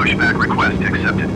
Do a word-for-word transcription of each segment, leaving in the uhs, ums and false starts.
pushback request accepted.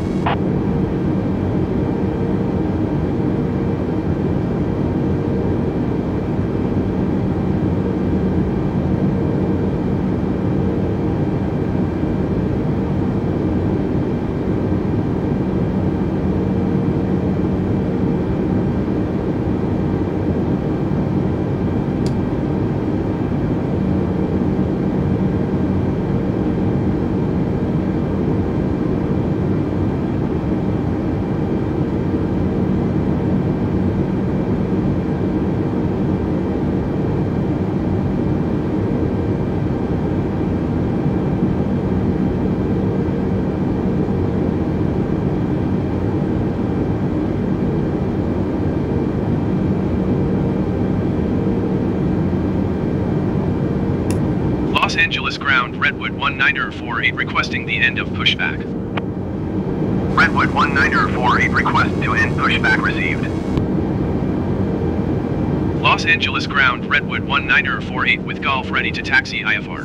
Los Angeles ground, Redwood one niner four eight requesting the end of pushback. Redwood one niner four eight request to end pushback received. Los Angeles ground, Redwood one niner four eight with Golf ready to taxi I F R.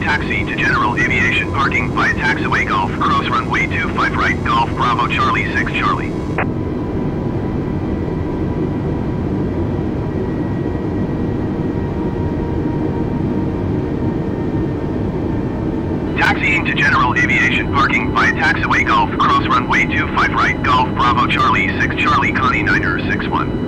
taxi to general aviation parking via taxiway Golf, cross runway two five right, Golf Bravo Charlie six Charlie. Taxiing to general aviation parking via taxiway Golf, cross runway two five right, Golf Bravo Charlie six Charlie Connie Niner six one.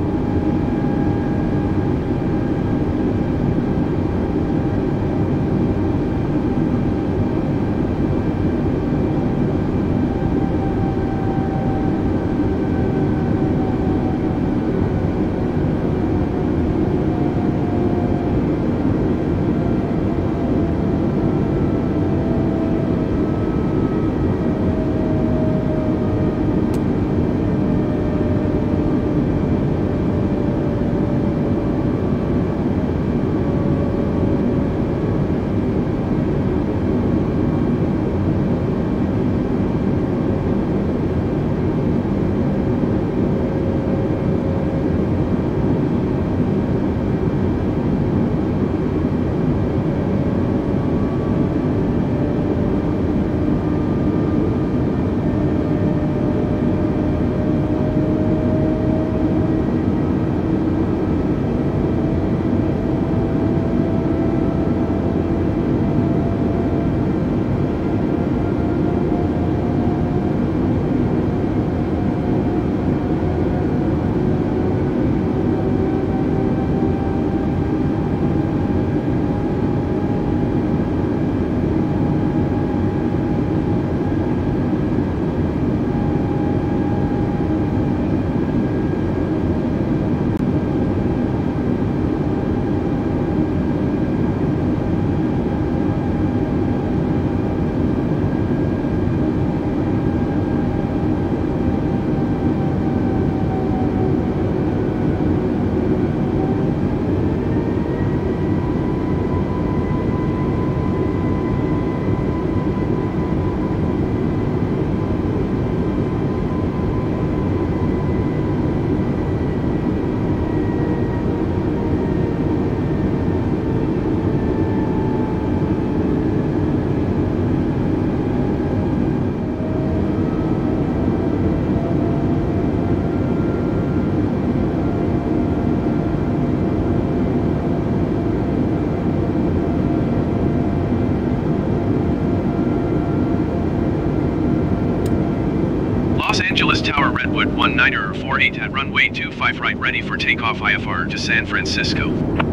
Los Angeles Tower Redwood one niner four eight at runway two five right, ready for takeoff I F R to San Francisco.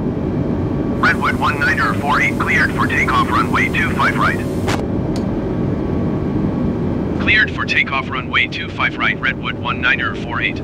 Redwood one niner four eight cleared for takeoff runway two five right. Cleared for takeoff runway two five right, Redwood one niner four eight.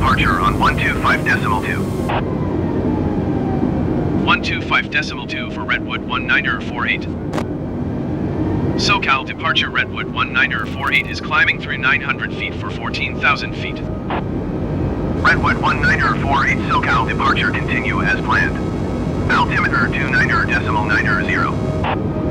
departure on one two five decimal two. one two five decimal two for Redwood one niner four eight. SoCal departure Redwood one niner four eight is climbing through nine hundred feet for fourteen thousand feet. Redwood one niner four eight SoCal departure continue as planned. Altimeter two niner decimal niner zero.